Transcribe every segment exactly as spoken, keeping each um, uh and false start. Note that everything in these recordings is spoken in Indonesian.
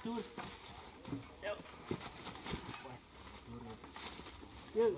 dur. Yuk. Yuk.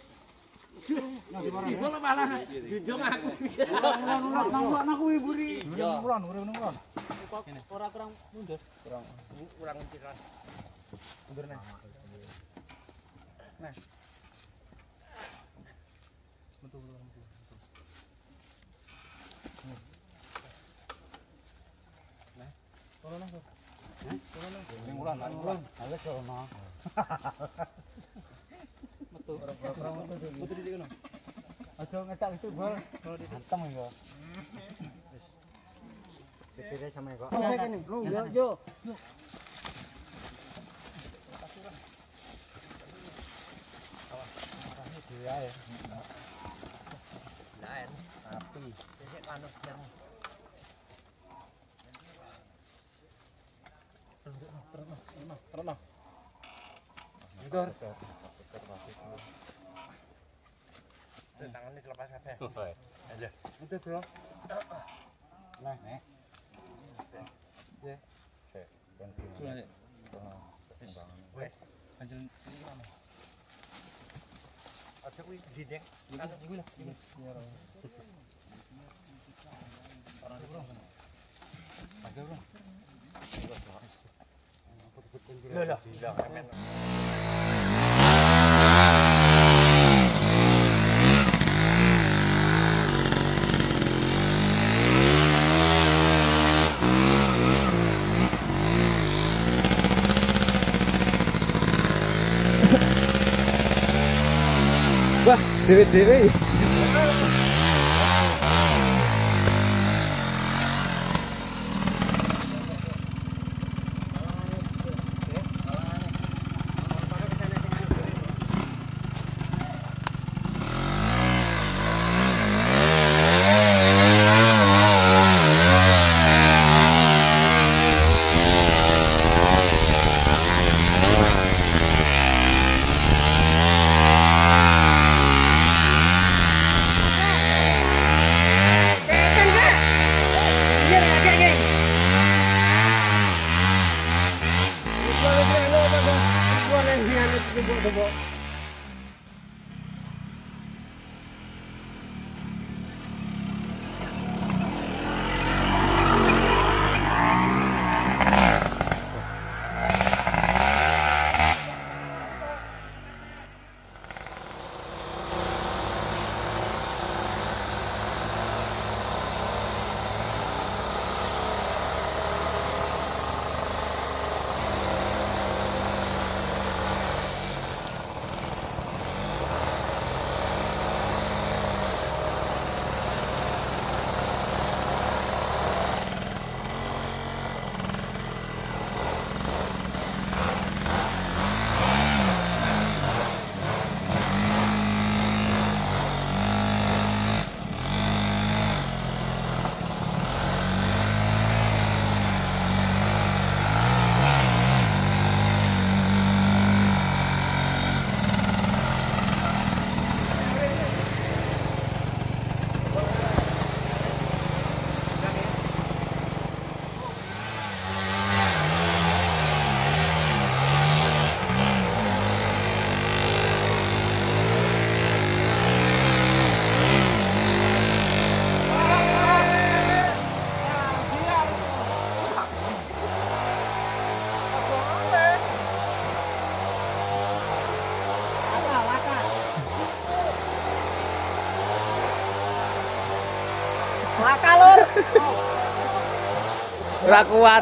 Ibu lo malah junjung aku. Nang aku iburi. Iya. Ulun, urip ulun. Kok ora kurang mundur? Kurang kurang mundur. Mundur nah. Nah. Betul betul betul. Nah. Tolong aku. Hah? Tolong aku. Ning ulun, nang ulun. Awes ono. Metu. Kurang mundur. Betul di kono. Aja ngecak itu bol. Hantem ya. Wis. Pikire sama kok. Yo yo. Iya ya. Lain. Api. Sesek panas yang. Terus terus terus. Mundur. Tangannya dilepas kabeh. Aja. Mundur, Bro. Nah, nek. Ya. Oke. Sudah. Wes. Panjen iki mana? Aja kuwi didek. Kan iki lho. Orang Bro. Aja, Bro. Lho lho, ndak kemen. Wah, dewe-dewe. Laka lur. Ora kuat.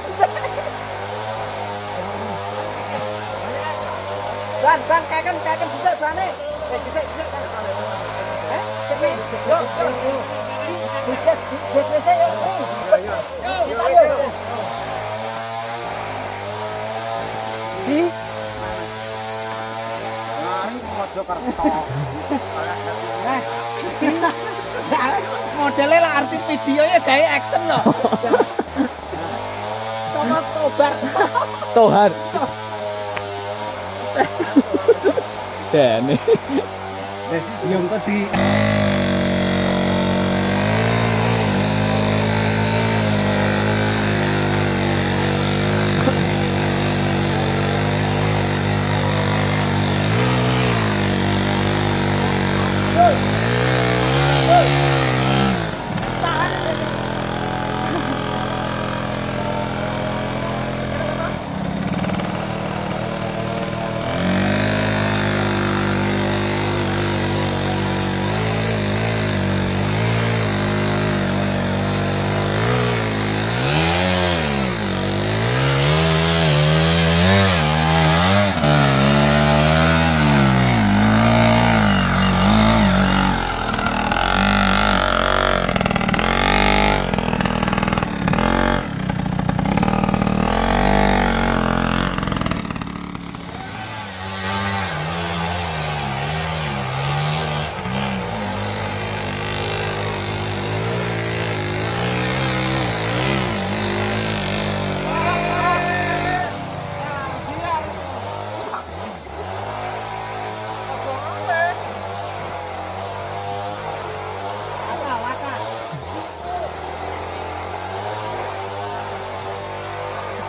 Ban ban keken keken bisa bane. Eh bisa bisa kan. Eh, cepi. Yo yo. Bisa bisa yo. Yo yo. Di Mari Mojokerto. Eh. Modelnya lah arti videonya gaya action loh. Sama tobar. Tohar. Dene. Eh, yang tadi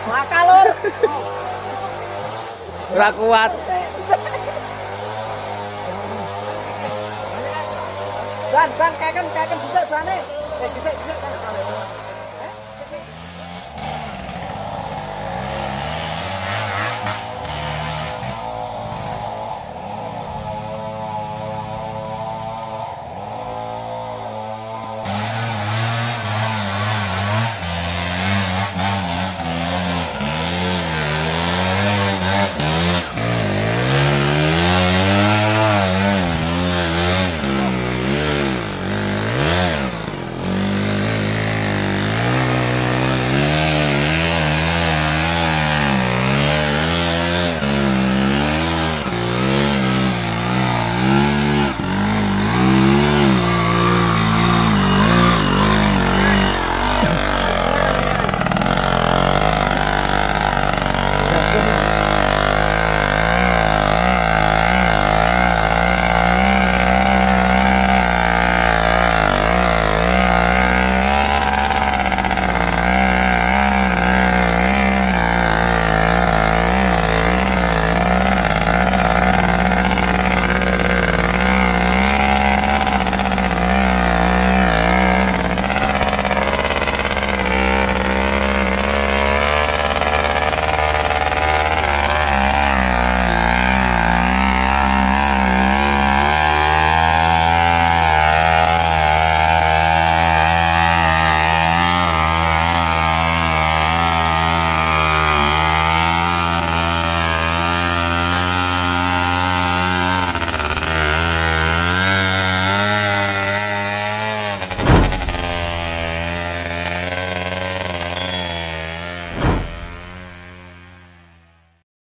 Maka lur. Ora kuat. Ban, ban, kayak kan, kayak kan bisa, ban eh. Eh, bisa, bisa.